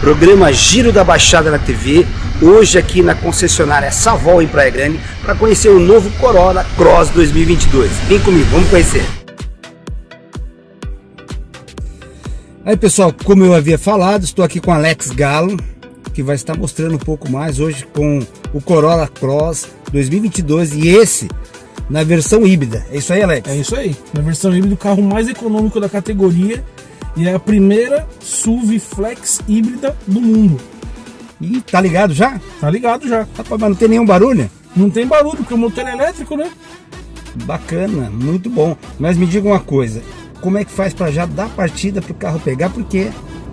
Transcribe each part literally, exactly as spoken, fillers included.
Programa Giro da Baixada na T V, hoje aqui na concessionária Savol em Praia Grande, para conhecer o novo Corolla Cross dois mil e vinte e dois. Vem comigo, vamos conhecer. Aí pessoal, como eu havia falado, estou aqui com Alex Galo, que vai estar mostrando um pouco mais hoje com o Corolla Cross dois mil e vinte e dois, e esse na versão híbrida. É isso aí, Alex? É isso aí, na versão híbrida, o carro mais econômico da categoria. E é a primeira S U V flex híbrida do mundo. E tá ligado já? Tá ligado já. Rapaz, mas não tem nenhum barulho? Não tem barulho, porque o motor é elétrico, né? Bacana, muito bom. Mas me diga uma coisa, como é que faz para já dar partida pro carro pegar? Porque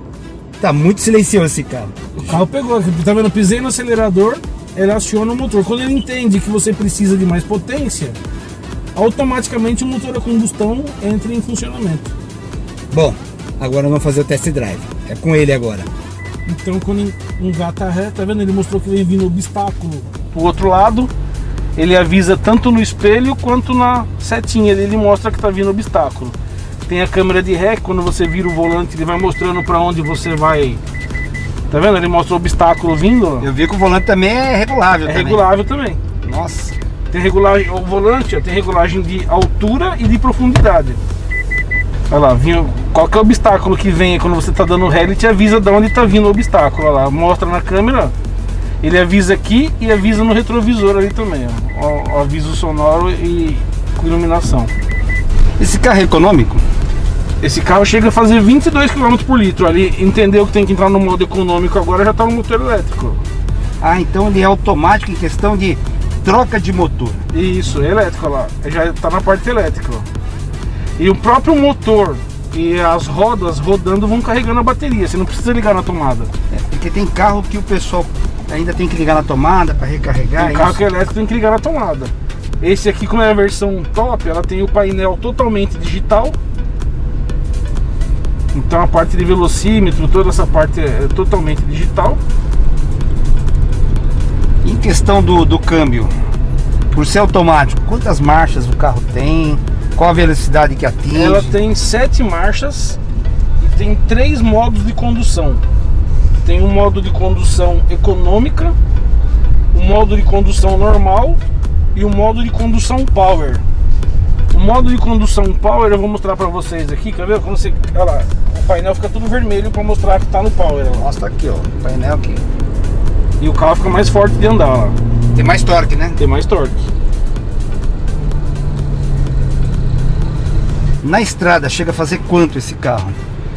tá muito silencioso esse carro. O carro pegou, tá vendo? Eu pisei no acelerador, ele aciona o motor. Quando ele entende que você precisa de mais potência, automaticamente o motor a combustão entra em funcionamento. Bom, agora vamos fazer o test drive. É com ele agora. Então quando engata ré, tá vendo? Ele mostrou que vem vindo obstáculo pro outro lado. Ele avisa tanto no espelho quanto na setinha. Ele mostra que tá vindo obstáculo. Tem a câmera de ré, quando você vira o volante, ele vai mostrando para onde você vai. Tá vendo? Ele mostra o obstáculo vindo. Eu vi que o volante também é regulável. É também. regulável também. Nossa. Tem regulagem, o volante ó, tem regulagem de altura e de profundidade. Olha lá, vinha, qualquer obstáculo que venha quando você está dando ré, ele te avisa de onde está vindo o obstáculo. Olha lá, mostra na câmera, ele avisa aqui e avisa no retrovisor ali também. Ó, ó, aviso sonoro e com iluminação. Esse carro é econômico? Esse carro chega a fazer vinte e dois quilômetros por litro. Ali entendeu que tem que entrar no modo econômico, agora já está no motor elétrico. Ah, então ele é automático em questão de troca de motor. Isso, é elétrico, olha lá, já está na parte elétrica. Ó. E o próprio motor e as rodas rodando vão carregando a bateria, você não precisa ligar na tomada. É, porque tem carro que o pessoal ainda tem que ligar na tomada para recarregar. Tem carro que é elétrico, tem que ligar na tomada. Esse aqui, como é a versão top, ela tem o painel totalmente digital. Então a parte de velocímetro, toda essa parte é totalmente digital. Em questão do, do câmbio, por ser automático, quantas marchas o carro tem? Qual a velocidade que atinge? Ela tem sete marchas e tem três modos de condução. Tem um modo de condução econômica, um modo de condução normal e um modo de condução power. O modo de condução power eu vou mostrar pra vocês aqui, quer ver? Quando você, olha lá, o painel fica tudo vermelho pra mostrar que tá no power. Ó. Nossa, tá aqui ó, o painel aqui. E o carro fica mais forte de andar lá. Tem mais torque, né? Tem mais torque. Na estrada chega a fazer quanto esse carro?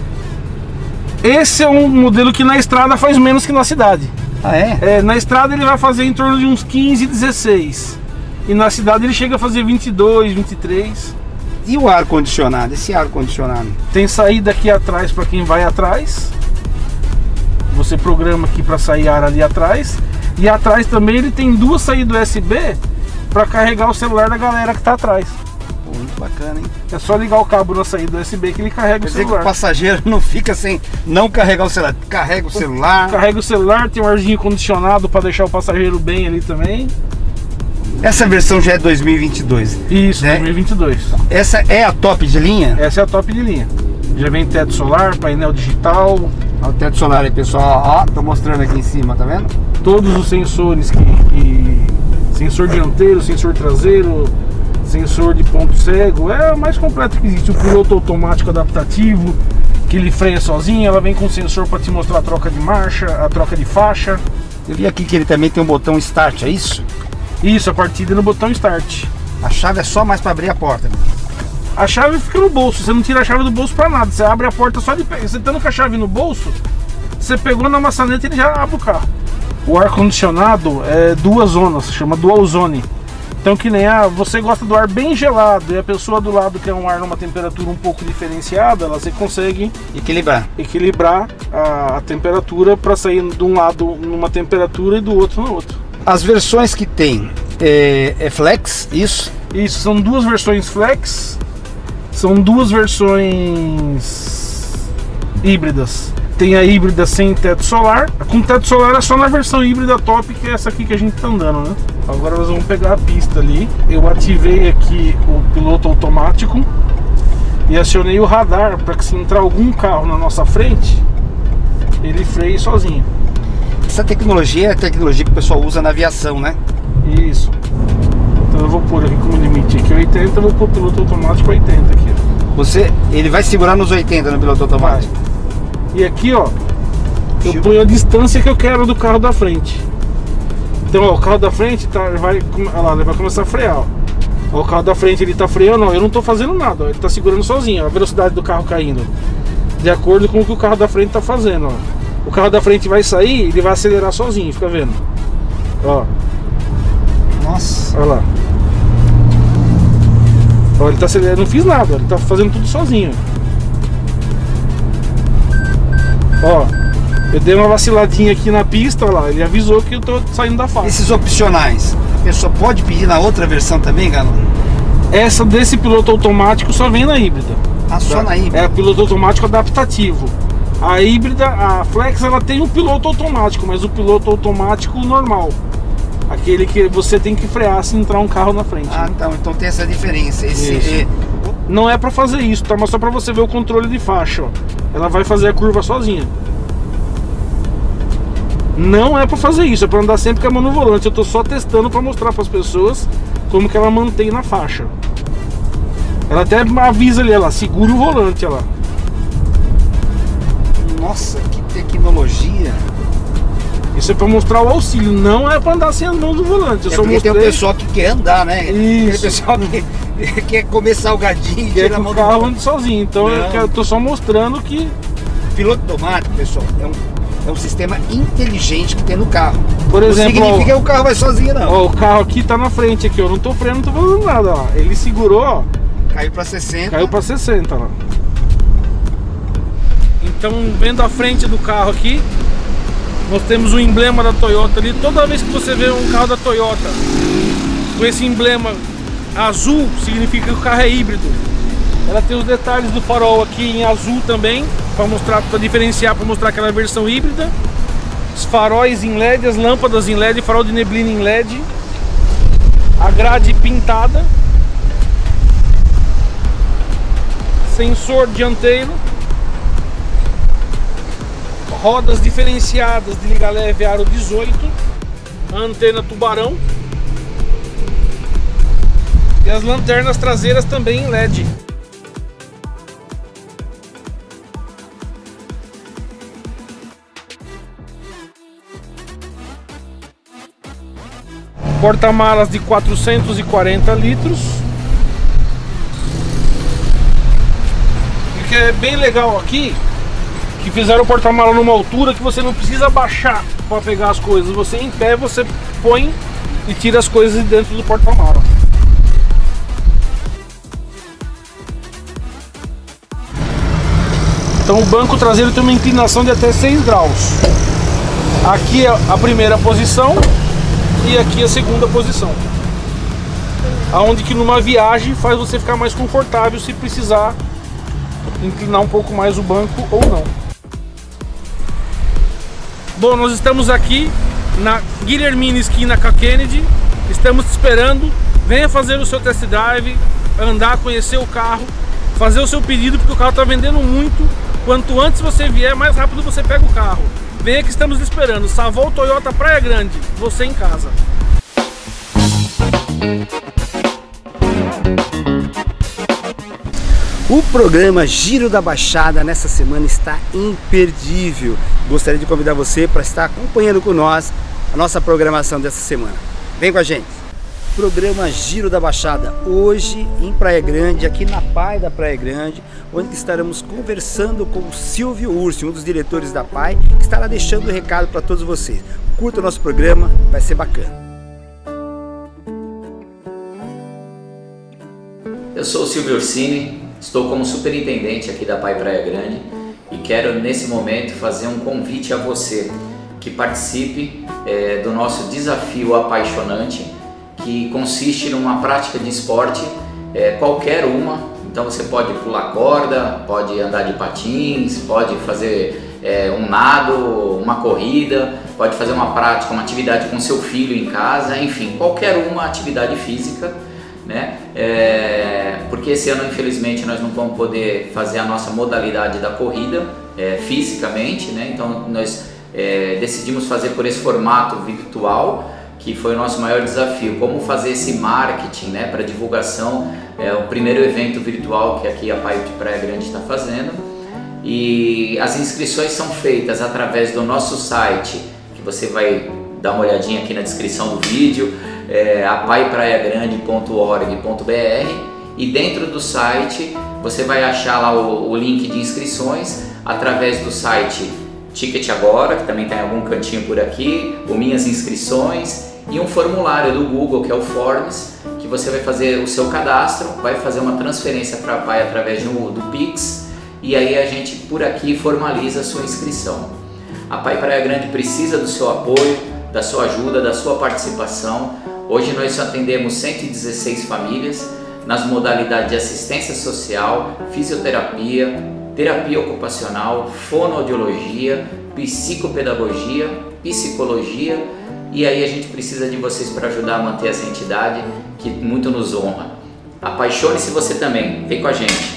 Esse é um modelo que na estrada faz menos que na cidade. Ah é? É, na estrada ele vai fazer em torno de uns quinze, dezesseis. E na cidade ele chega a fazer vinte e dois, vinte e três. E o ar condicionado? Esse ar condicionado? Tem saída aqui atrás para quem vai atrás. Você programa aqui para sair ar ali atrás. E atrás também ele tem duas saídas U S B para carregar o celular da galera que está atrás. Muito bacana, hein? É só ligar o cabo na saída U S B que ele carrega Quer o celular. dizer que o passageiro não fica sem não carregar o celular. Carrega o celular. Carrega o celular, tem um arzinho condicionado para deixar o passageiro bem ali também. Essa versão já é dois mil e vinte e dois. Isso, né? dois mil e vinte e dois. Essa é a top de linha? Essa é a top de linha. Já vem teto solar, painel digital. Olha o teto solar aí, pessoal. Ó, tô mostrando aqui em cima, tá vendo? Todos os sensores que, que... sensor dianteiro, sensor traseiro, sensor de ponto cego, é o mais completo que existe. O piloto automático adaptativo, que ele freia sozinho. Ela vem com sensor para te mostrar a troca de marcha, a troca de faixa. Eu vi aqui que ele também tem um botão start, é isso? Isso, a partida no botão start. A chave é só mais para abrir a porta, né? A chave fica no bolso, você não tira a chave do bolso para nada. Você abre a porta só de pé. Você estando com a chave no bolso, você pegou na maçaneta e ele já abre o carro. O ar-condicionado é duas zonas, chama dual zone. Então que nem a, você gosta do ar bem gelado e a pessoa do lado quer um ar numa temperatura um pouco diferenciada, você consegue equilibrar, equilibrar a, a temperatura para sair de um lado numa temperatura e do outro no outro. As versões que tem é, é flex, isso? Isso, são duas versões flex, são duas versões híbridas. Tem a híbrida sem teto solar. Com teto solar é só na versão híbrida top, que é essa aqui que a gente tá andando, né? Agora nós vamos pegar a pista ali. Eu ativei aqui o piloto automático e acionei o radar para que se entrar algum carro na nossa frente, ele freie sozinho. Essa tecnologia é a tecnologia que o pessoal usa na aviação, né? Isso. Então eu vou pôr aqui como limite aqui oitenta, eu vou pôr o piloto automático oitenta aqui. Você, ele vai segurar nos oitenta no piloto automático. Vai. E aqui, ó, eu ponho a distância que eu quero do carro da frente. Então, ó, o carro da frente tá, vai, olha lá, ele vai começar a frear, ó. Ó, o carro da frente ele tá freando, ó, eu não tô fazendo nada, ó, ele tá segurando sozinho, ó, a velocidade do carro caindo de acordo com o que o carro da frente tá fazendo, ó. O carro da frente vai sair, ele vai acelerar sozinho, fica vendo? Ó. Nossa. Olha lá. Ó, ele tá acelerando, não fiz nada, ele tá fazendo tudo sozinho. Ó, eu dei uma vaciladinha aqui na pista, olha lá, ele avisou que eu tô saindo da faixa. Esses opcionais, a pessoa pode pedir na outra versão também, Galo? Essa desse piloto automático só vem na híbrida. Ah, só tá? na híbrida? É piloto automático adaptativo. A híbrida, a Flex, ela tem um piloto automático, mas o piloto automático normal. Aquele que você tem que frear se entrar um carro na frente. Ah, né? então, então tem essa diferença. Esse é... Não é pra fazer isso, tá? Mas só pra você ver o controle de faixa, ó. Ela vai fazer a curva sozinha. Não é pra fazer isso, é pra andar sempre com a mão no volante. Eu tô só testando pra mostrar pras pessoas como que ela mantém na faixa. Ela até avisa ali, ela segura o volante, olha lá. Nossa, que tecnologia! Isso é pra mostrar o auxílio, não é pra andar sem as mãos no volante. Eu é só porque mostrei... tem o pessoal que quer andar, né? Isso. Aquele pessoal que quer comer salgadinho e Quer tira a que mão o do carro volante. ande sozinho, então eu, quero, eu tô só mostrando que... Piloto automático, pessoal, é um, é um sistema inteligente que tem no carro. Por exemplo, não significa ó, que o carro vai sozinho, não. Ó, o carro aqui tá na frente, aqui, eu não tô freando, não tô fazendo nada, ó. Ele segurou, ó. Caiu pra sessenta. Caiu pra sessenta, ó. Então, vendo a frente do carro aqui, nós temos o emblema da Toyota ali. Toda vez que você vê um carro da Toyota com esse emblema azul, significa que o carro é híbrido. Ela tem os detalhes do farol aqui em azul também, para mostrar, para diferenciar, para mostrar aquela versão híbrida. Os faróis em L E D, as lâmpadas em L E D, farol de neblina em L E D. A grade pintada. Sensor dianteiro. Rodas diferenciadas de liga leve aro dezoito. A antena tubarão. E as lanternas traseiras também em L E D. Porta-malas de quatrocentos e quarenta litros. E o que é bem legal aqui, que fizeram o porta-mala numa altura que você não precisa baixar para pegar as coisas. Você em pé, você põe e tira as coisas de dentro do porta-mala. Então o banco traseiro tem uma inclinação de até seis graus. Aqui é a primeira posição e aqui a segunda posição. Aonde que numa viagem faz você ficar mais confortável se precisar inclinar um pouco mais o banco ou não. Bom, nós estamos aqui na Guilhermina esquina com a Kennedy. Estamos te esperando. Venha fazer o seu test drive, andar, conhecer o carro, fazer o seu pedido, porque o carro está vendendo muito. Quanto antes você vier, mais rápido você pega o carro. Venha que estamos esperando. Savol Toyota Praia Grande, você em casa. O programa Giro da Baixada nessa semana está imperdível. Gostaria de convidar você para estar acompanhando com nós a nossa programação dessa semana. Vem com a gente. Programa Giro da Baixada, hoje em Praia Grande, aqui na P A I da Praia Grande, onde estaremos conversando com o Silvio Ursi, um dos diretores da P A I, que estará deixando o recado para todos vocês. Curta o nosso programa, vai ser bacana. Eu sou o Silvio Ursini, estou como superintendente aqui da P A I Praia Grande e quero nesse momento fazer um convite a você que participe é, do nosso desafio apaixonante, que consiste numa prática de esporte, é, qualquer uma. Então você pode pular corda, pode andar de patins, pode fazer é, um nado, uma corrida, pode fazer uma prática, uma atividade com seu filho em casa, enfim, qualquer uma atividade física, né? É, porque esse ano infelizmente nós não vamos poder fazer a nossa modalidade da corrida, é, fisicamente, né? Então nós é, decidimos fazer por esse formato virtual, que foi o nosso maior desafio, como fazer esse marketing, né, para divulgação. É o primeiro evento virtual que aqui a Pai de Praia Grande está fazendo, e as inscrições são feitas através do nosso site, que você vai dar uma olhadinha aqui na descrição do vídeo, é a pai praia grande ponto org ponto br, e dentro do site você vai achar lá o, o link de inscrições através do site Ticket Agora, que também está em algum cantinho por aqui, o Minhas Inscrições, e um formulário do Google, que é o Forms, que você vai fazer o seu cadastro, vai fazer uma transferência para a Pai através do, do Pix, e aí a gente por aqui formaliza a sua inscrição. A Pai Praia Grande precisa do seu apoio, da sua ajuda, da sua participação. Hoje nós atendemos cento e dezesseis famílias nas modalidades de assistência social, fisioterapia, terapia ocupacional, fonoaudiologia, psicopedagogia, psicologia, e aí a gente precisa de vocês para ajudar a manter essa entidade que muito nos honra. Apaixone-se você também, vem com a gente!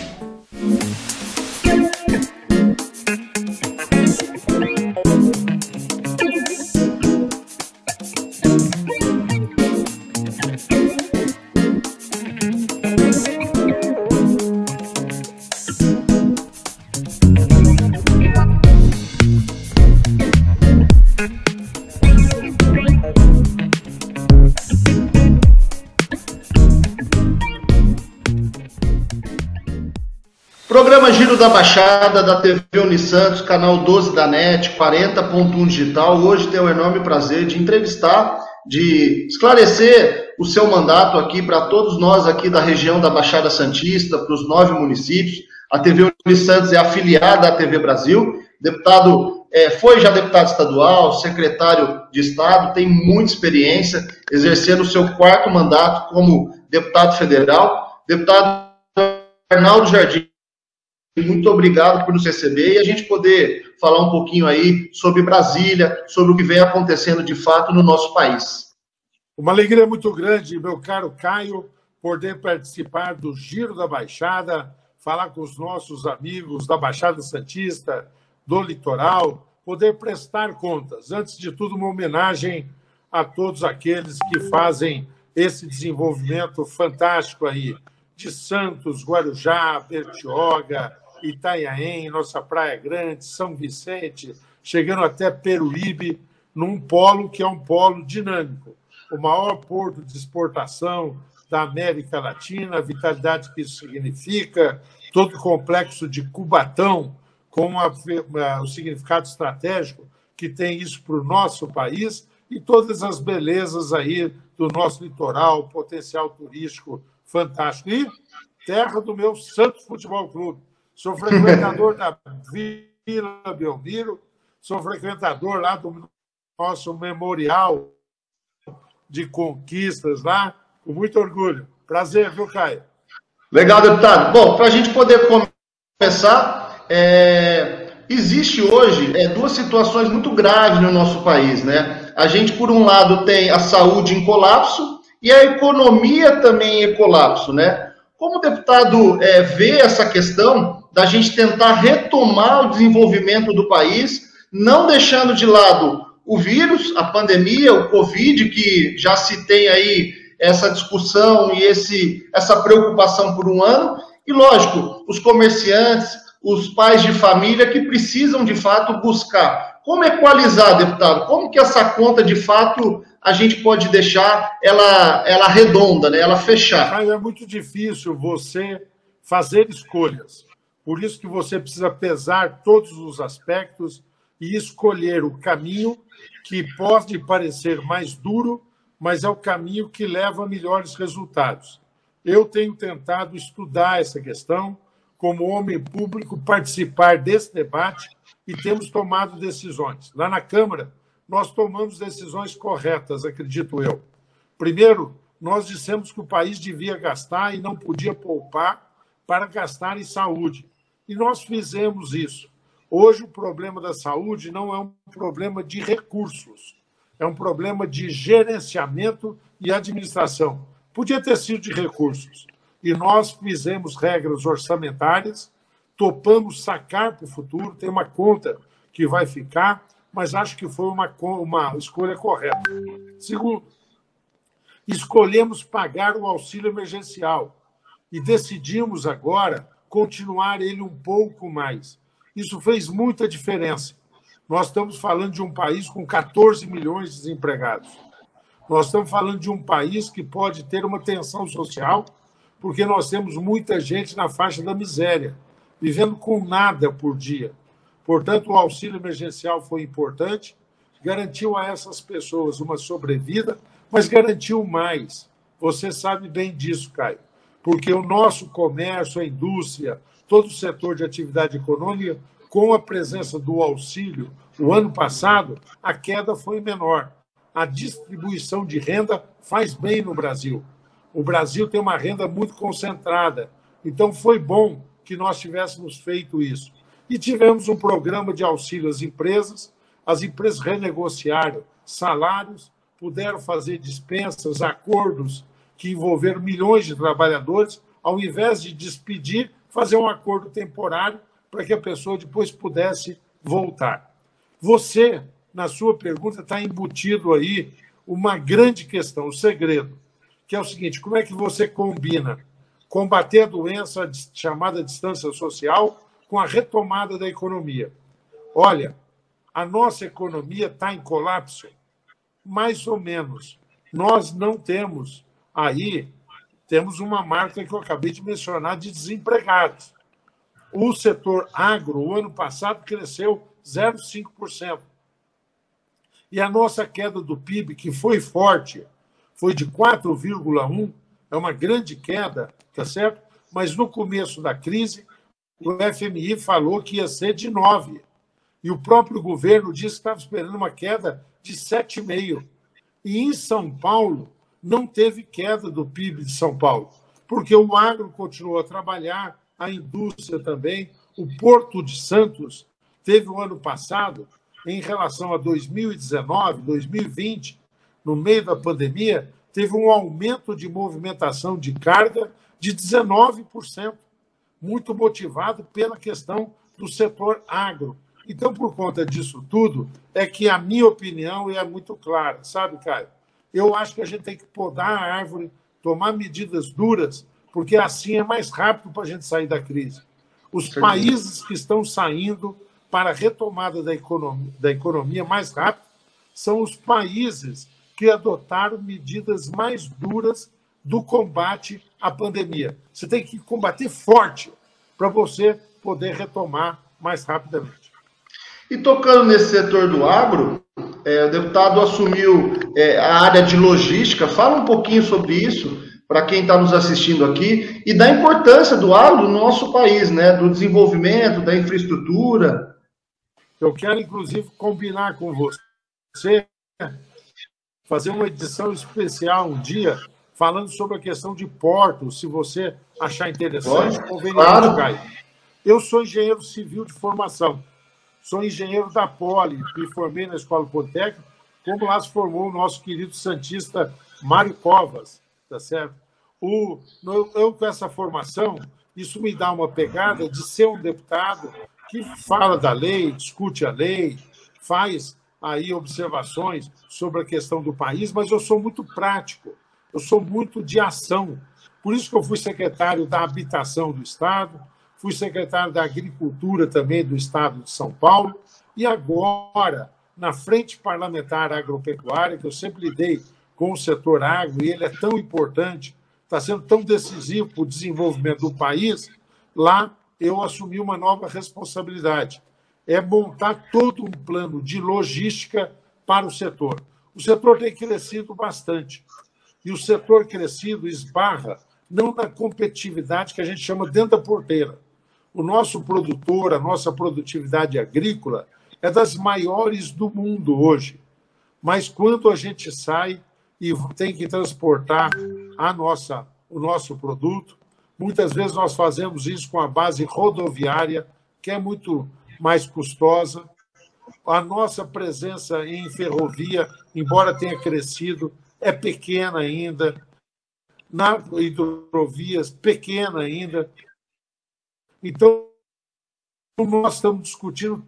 Programa Giro da Baixada, da T V Unisantos, canal doze da NET, quarenta ponto um Digital. Hoje tenho o enorme prazer de entrevistar, de esclarecer o seu mandato aqui para todos nós aqui da região da Baixada Santista, para os nove municípios. A T V Unisantos é afiliada à T V Brasil. Deputado, é, foi já deputado estadual, secretário de Estado, tem muita experiência, exercendo o seu quarto mandato como deputado federal. Deputado Arnaldo Jardim, muito obrigado por nos receber e a gente poder falar um pouquinho aí sobre Brasília, sobre o que vem acontecendo de fato no nosso país. Uma alegria muito grande, meu caro Caio, poder participar do Giro da Baixada, falar com os nossos amigos da Baixada Santista, do litoral, poder prestar contas. Antes de tudo, uma homenagem a todos aqueles que fazem esse desenvolvimento fantástico aí, de Santos, Guarujá, Bertioga, Itanhaém, nossa Praia Grande, São Vicente, chegando até Peruíbe, num polo que é um polo dinâmico, o maior porto de exportação da América Latina, a vitalidade que isso significa, todo o complexo de Cubatão, com a, a, o significado estratégico que tem isso para o nosso país, e todas as belezas aí do nosso litoral, potencial turístico fantástico. E terra do meu Santos Futebol Clube. Sou frequentador da Vila Belmiro, sou frequentador lá do nosso memorial de conquistas lá, com muito orgulho. Prazer, viu, Caio? Legal, deputado. Bom, para a gente poder começar, é... existe hoje é, duas situações muito graves no nosso país, né? A gente, por um lado, tem a saúde em colapso e a economia também em colapso, né? Como o deputado é, vê essa questão da gente tentar retomar o desenvolvimento do país, não deixando de lado o vírus, a pandemia, o Covid, que já se tem aí essa discussão e esse, essa preocupação por um ano, e, lógico, os comerciantes, os pais de família que precisam, de fato, buscar. Como equalizar, deputado? Como que essa conta, de fato, a gente pode deixar ela, ela redonda, né? Ela fechar? É muito difícil você fazer escolhas. Por isso que você precisa pesar todos os aspectos e escolher o caminho que pode parecer mais duro, mas é o caminho que leva a melhores resultados. Eu tenho tentado estudar essa questão, como homem público, participar desse debate e temos tomado decisões. Lá na Câmara, nós tomamos decisões corretas, acredito eu. Primeiro, nós dissemos que o país devia gastar e não podia poupar para gastar em saúde. E nós fizemos isso. Hoje, o problema da saúde não é um problema de recursos, é um problema de gerenciamento e administração. Podia ter sido de recursos. E nós fizemos regras orçamentárias, topamos sacar para o futuro, tem uma conta que vai ficar, mas acho que foi uma, uma escolha correta. Segundo, escolhemos pagar o auxílio emergencial e decidimos agora continuar ele um pouco mais. Isso fez muita diferença. Nós estamos falando de um país com quatorze milhões de desempregados. Nós estamos falando de um país que pode ter uma tensão social, porque nós temos muita gente na faixa da miséria, vivendo com nada por dia. Portanto, o auxílio emergencial foi importante, garantiu a essas pessoas uma sobrevida, mas garantiu mais. Você sabe bem disso, Caio, porque o nosso comércio, a indústria, todo o setor de atividade econômica, com a presença do auxílio, o ano passado, a queda foi menor. A distribuição de renda faz bem no Brasil. O Brasil tem uma renda muito concentrada. Então, foi bom que nós tivéssemos feito isso. E tivemos um programa de auxílio às empresas. As empresas renegociaram salários, puderam fazer dispensas, acordos que envolveram milhões de trabalhadores, ao invés de despedir, fazer um acordo temporário para que a pessoa depois pudesse voltar. Você, na sua pergunta, está embutido aí uma grande questão, o segredo, que é o seguinte: como é que você combina combater a doença chamada distância social com a retomada da economia? Olha, a nossa economia está em colapso, mais ou menos. Nós não temos aí, temos uma marca que eu acabei de mencionar de desempregados. O setor agro, o ano passado, cresceu zero vírgula cinco por cento. E a nossa queda do P I B, que foi forte, foi de quatro vírgula um por cento, é uma grande queda, tá certo? Mas no começo da crise, o F M I falou que ia ser de nove por cento. E o próprio governo disse que estava esperando uma queda de sete vírgula cinco por cento. E em São Paulo, não teve queda do P I B de São Paulo, porque o agro continuou a trabalhar, a indústria também. O Porto de Santos teve o ano passado, em relação a dois mil e dezenove, dois mil e vinte, no meio da pandemia, teve um aumento de movimentação de carga de dezenove por cento, muito motivado pela questão do setor agro. Então, por conta disso tudo, é que a minha opinião é muito clara, sabe, Caio? Eu acho que a gente tem que podar a árvore, tomar medidas duras, porque assim é mais rápido para a gente sair da crise. Os países que estão saindo para a retomada da economia, da economia mais rápido são os países que adotaram medidas mais duras do combate à pandemia. Você tem que combater forte para você poder retomar mais rapidamente. E tocando nesse setor do agro, é, o deputado assumiu é, a área de logística. Fala um pouquinho sobre isso, para quem está nos assistindo aqui, e da importância do agro no nosso país, né? Do desenvolvimento, da infraestrutura. Eu quero, inclusive, combinar com você, fazer uma edição especial um dia, falando sobre a questão de portos, se você achar interessante, claro. Caio. Eu sou engenheiro civil de formação, sou engenheiro da Poli, me formei na Escola Politécnica, como lá se formou o nosso querido santista Mário Covas, tá certo? O, eu, com essa formação, isso me dá uma pegada de ser um deputado que fala da lei, discute a lei, faz aí observações sobre a questão do país, mas eu sou muito prático, eu sou muito de ação. Por isso que eu fui secretário da Habitação do Estado, fui secretário da Agricultura também do Estado de São Paulo, e agora, na Frente Parlamentar Agropecuária, que eu sempre lidei com o setor agro, e ele é tão importante, está sendo tão decisivo para o desenvolvimento do país, lá eu assumi uma nova responsabilidade. É montar todo um plano de logística para o setor. O setor tem crescido bastante. E o setor crescido esbarra não na competitividade que a gente chama dentro da porteira. O nosso produtor, a nossa produtividade agrícola é das maiores do mundo hoje. Mas quando a gente sai e tem que transportar a nossa, o nosso produto, muitas vezes nós fazemos isso com a base rodoviária, que é muito mais custosa. A nossa presença em ferrovia, embora tenha crescido, é pequena ainda. Na hidrovias, pequena ainda. Então, nós estamos discutindo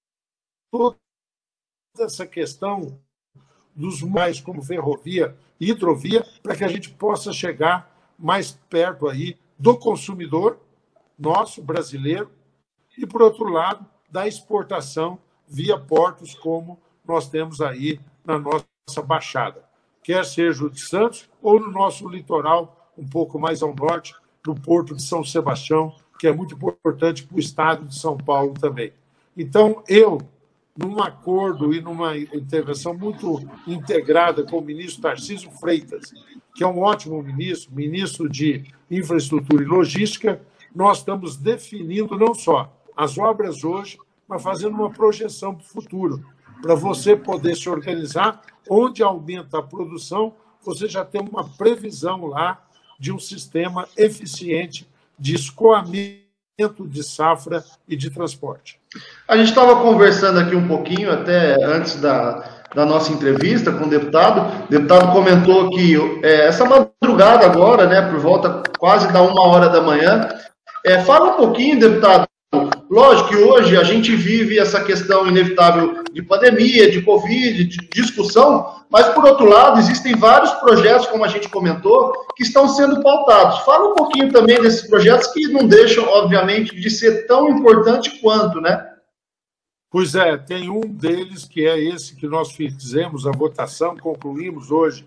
toda essa questão dos mais como ferrovia e hidrovia, para que a gente possa chegar mais perto aí do consumidor nosso, brasileiro, e, por outro lado, da exportação via portos, como nós temos aí na nossa Baixada, quer seja o de Santos ou no nosso litoral, um pouco mais ao norte, no Porto de São Sebastião, que é muito importante para o estado de São Paulo também. Então, eu, num acordo e numa intervenção muito integrada com o ministro Tarcísio Freitas, que é um ótimo ministro, ministro de Infraestrutura e Logística, nós estamos definindo não só as obras hoje, mas fazendo uma projeção para o futuro, para você poder se organizar, onde aumenta a produção, você já tem uma previsão lá de um sistema eficiente de escoamento de safra e de transporte. A gente estava conversando aqui um pouquinho, até antes da, da nossa entrevista com o deputado. O deputado comentou que é, essa madrugada agora, né, por volta quase da uma hora da manhã, é, fala um pouquinho, deputado. Lógico que hoje a gente vive essa questão inevitável de pandemia, de Covid, de discussão, mas, por outro lado, existem vários projetos, como a gente comentou, que estão sendo pautados. Fala um pouquinho também desses projetos que não deixam, obviamente, de ser tão importante quanto, né? Pois é, tem um deles que é esse que nós fizemos a votação, concluímos hoje,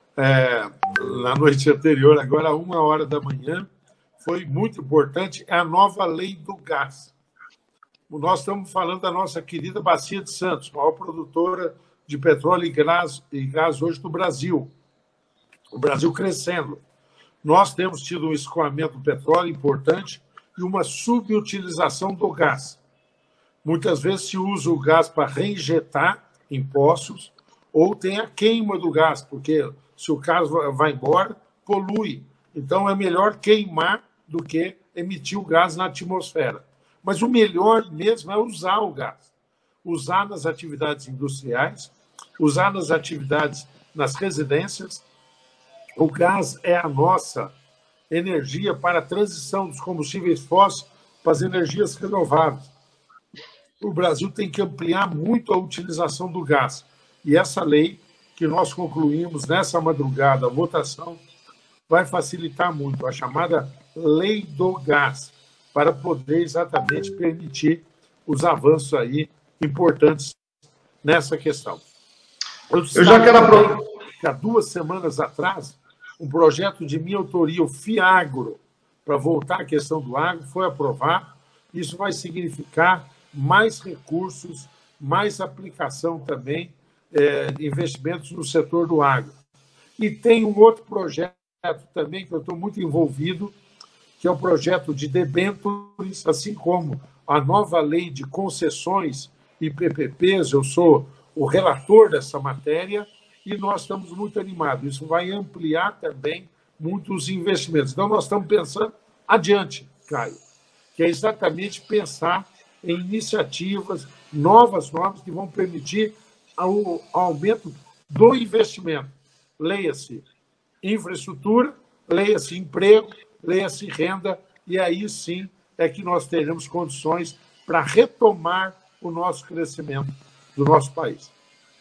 é, na noite anterior, agora, a uma hora da manhã, foi muito importante, é a nova lei do gás. Nós estamos falando da nossa querida Bacia de Santos, maior produtora de petróleo e gás, e gás hoje do Brasil. O Brasil crescendo. Nós temos tido um escoamento do petróleo importante e uma subutilização do gás. Muitas vezes se usa o gás para reinjetar em poços ou tem a queima do gás, porque se o gás vai embora, polui. Então é melhor queimar do que emitir o gás na atmosfera. Mas o melhor mesmo é usar o gás. Usar nas atividades industriais, usar nas atividades nas residências. O gás é a nossa energia para a transição dos combustíveis fósseis para as energias renováveis. O Brasil tem que ampliar muito a utilização do gás. E essa lei que nós concluímos nessa madrugada, a votação, vai facilitar muito, a chamada Lei do Gás, para poder exatamente permitir os avanços aí importantes nessa questão. Eu, Eu já quero aproveitar. Que há duas semanas atrás, um projeto de minha autoria, o FIAGRO, para voltar à questão do agro, foi aprovado. Isso vai significar mais recursos, mais aplicação também, é, investimentos no setor do agro. E tem um outro projeto também que eu estou muito envolvido, que é o projeto de debêntures, assim como a nova lei de concessões e P P Ps. Eu sou o relator dessa matéria e nós estamos muito animados. Isso vai ampliar também muitos investimentos. Então, nós estamos pensando adiante, Caio, que é exatamente pensar em iniciativas, novas normas que vão permitir o aumento do investimento. Leia-se infraestrutura, leia-se emprego, leia-se renda, e aí sim é que nós teremos condições para retomar o nosso crescimento do nosso país.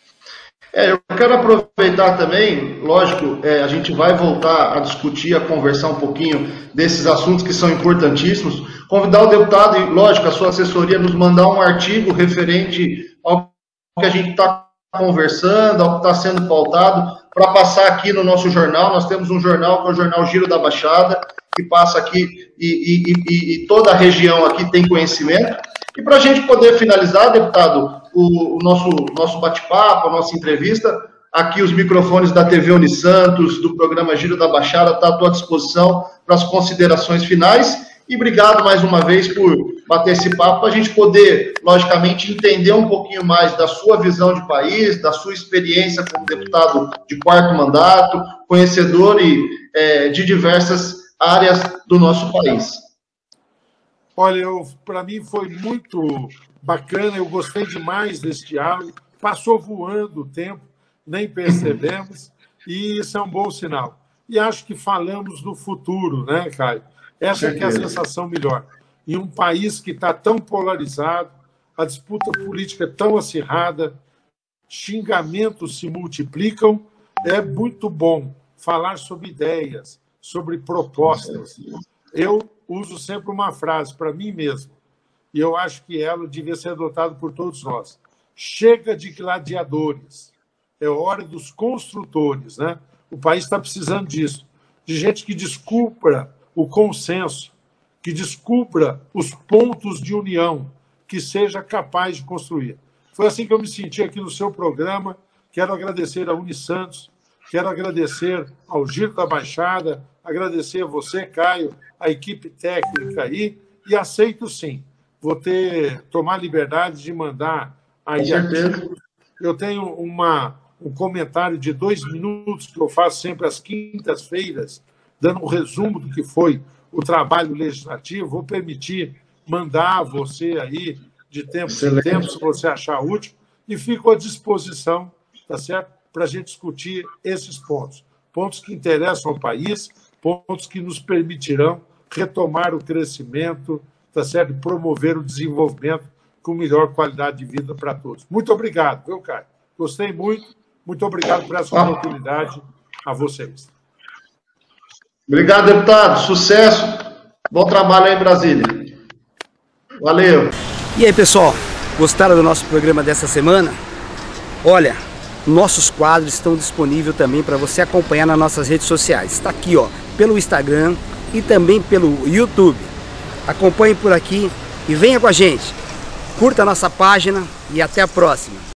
É, eu quero aproveitar também, lógico, é, a gente vai voltar a discutir, a conversar um pouquinho desses assuntos que são importantíssimos, convidar o deputado e, lógico, a sua assessoria nos mandar um artigo referente ao que a gente está conversando, ao que está sendo pautado, para passar aqui no nosso jornal. Nós temos um jornal que é o Jornal Giro da Baixada, que passa aqui e, e, e, e toda a região aqui tem conhecimento. E para a gente poder finalizar, deputado, o, o nosso, nosso bate-papo, a nossa entrevista, aqui os microfones da T V Unisantos, do programa Giro da Baixada, está à tua disposição para as considerações finais. E obrigado mais uma vez por bater esse papo, para a gente poder, logicamente, entender um pouquinho mais da sua visão de país, da sua experiência como deputado de quarto mandato, conhecedor e, é, de diversas áreas do nosso país. Olha, para mim foi muito bacana, eu gostei demais desse diálogo, passou voando o tempo, nem percebemos, e isso é um bom sinal. E acho que falamos do futuro, né, Caio? Essa é, que é a sensação melhor. em um país que está tão polarizado, a disputa política é tão acirrada, xingamentos se multiplicam, é muito bom falar sobre ideias, sobre propostas. Eu uso sempre uma frase para mim mesmo, e eu acho que ela devia ser adotada por todos nós. Chega de gladiadores, é hora dos construtores, né? O país está precisando disso, de gente que descubra o consenso, que descubra os pontos de união, que seja capaz de construir. Foi assim que eu me senti aqui no seu programa. Quero agradecer a Unisantos, quero agradecer ao Giro da Baixada, agradecer a você, Caio, a equipe técnica aí, e aceito sim. Vou ter, tomar liberdade de mandar aí artigos. Eu tenho uma, um comentário de dois minutos que eu faço sempre às quintas-feiras, dando um resumo do que foi o trabalho legislativo. Vou permitir mandar a você aí de tempo em tempo, se você achar útil, e fico à disposição, tá certo? Para a gente discutir esses pontos. Pontos que interessam ao país, pontos que nos permitirão retomar o crescimento, tá certo? E promover o desenvolvimento com melhor qualidade de vida para todos. Muito obrigado, viu, Caio? Gostei muito. Muito obrigado por essa oportunidade a vocês. Obrigado, deputado. Sucesso. Bom trabalho aí em Brasília. Valeu. E aí, pessoal, gostaram do nosso programa dessa semana? Olha, nossos quadros estão disponíveis também para você acompanhar nas nossas redes sociais. Está aqui, ó, pelo Instagram e também pelo YouTube. Acompanhe por aqui e venha com a gente. Curta a nossa página e até a próxima.